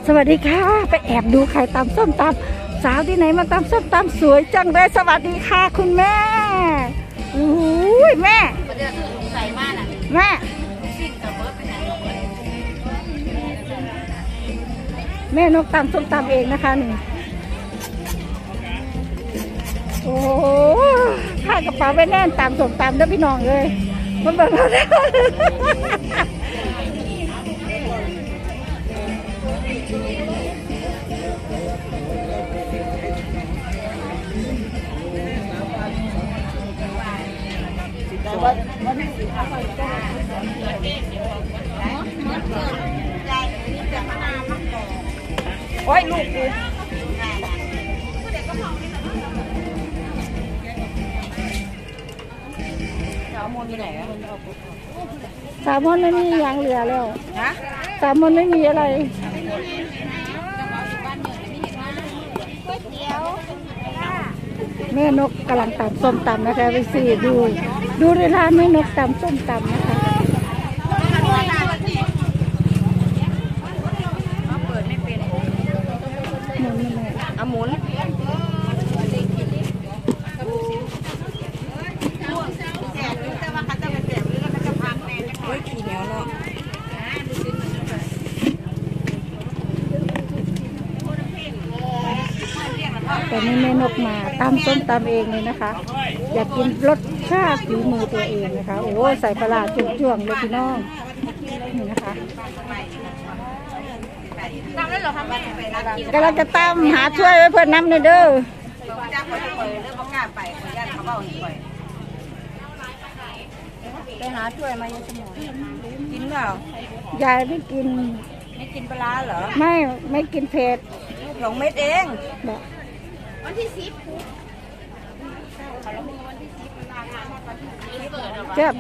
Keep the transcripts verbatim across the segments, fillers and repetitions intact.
สวัสดีค่ะไปแอบดูใครตำส้มตำสาวที่ไหนมาตำส้มตำสวยจังเลยสวัสดีค่ะคุณแม่อุ้ยแม่แม่แม่นกตำส้มตำเองนะคะนี่โอ้ข้ากระเป๋าไปแน่นตำส้มตำด้วยพี่น้องเลยมันแบบโอ้ยลูกกูสามมนไปไหนอะสามมนไม่มียางเหลือแล้วนะสามมนไม่มีอะไรแม่นกกำลังตำส้มตำนะคะไปสิดูดูในร้านแม่นกตำส้มตำนะคะเปิดไม่เป็นหมุนหมุนขี้เหนียวเนาะแต่นี่แม่นกมาตำส้มตำเองเลยนะคะอยากกินรสชาติฝีมือตัวเองนะคะโอ้ใส่ปลาจุ่มๆเลยพี่น้องนี่นะคะตำได้หรอคะแม่กำลังจะตำหาช่วยไว้เพื่อนน้ำเลยเด้อไปหาช่วยมายังสมองกินเปล่ายายไม่กินไม่กินปลาเหรอไม่ไม่กินเผ็ดสองเม็ดเองวันที่สิบเจ็บ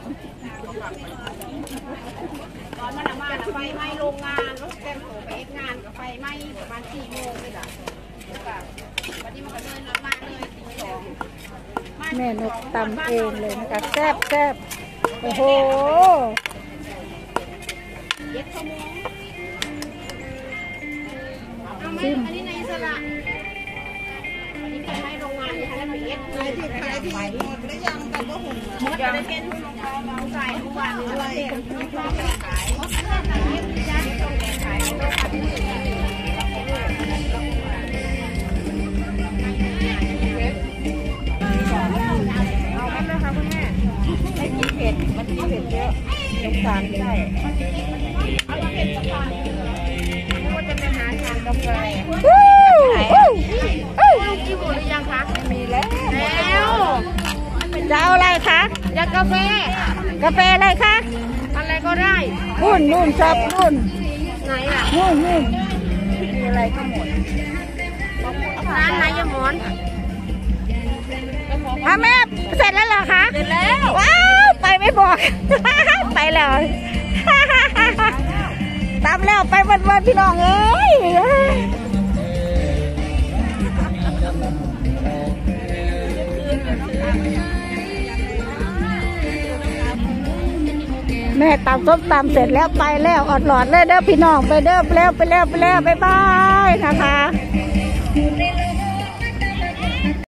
ตอนมันมาไฟไหม้โรงงานรถแกงโถไปเอ็กงานไฟไหม้ประมาณสี่โมงนี่แหละวันนี้มันก็เลยมาเลยตีสองแม่นกตำเองเลยนะคะแซ่บแซ่บโอ้โหเย็บขโมงชิมอันนี้ในสระอันนี้เป็นไม้โรงงานนะคะแล้วไปเย็บอะไรที่อะไรที่หมดแล้วยังแต่ก็หุ่นหมดยังเป็นทุกเราเราใส่ทุกวันเลยทุกเราขายหมดแล้วขายเย็บย่างต้องขายต้องขายเอาไหมนะคะคุณแม่ไม่กินเผ็ดมันกินเผ็ดเยอะสงสารใช่เอาเผ็ดสักหน่อยก็จะไปหาทานกาแฟลูกกินหมดหรือยังคะไม่มีแล้วแล้วจะเอาอะไรคะอยากกาแฟกาแฟอะไรคะอะไรก็ได้นุ่นนุ่นชอบนุ่นไหนล่ะนุ่นนุ่นมีอะไรก็หมดร้านไหนยังหมดพ่อแม่เสร็จแล้วเหรอคะเสร็จแล้วว้าวไปไม่บอกไปแล้วตามแล้วไปวันวันพี่น้องเอ้ยแม่ตำส้มตำเสร็จแล้วไปแล้วอดหลอดเลยเด้อพี่น้องไปเด้อไปแล้วไปแล้วไปแล้วบ๊ายบายนะคะ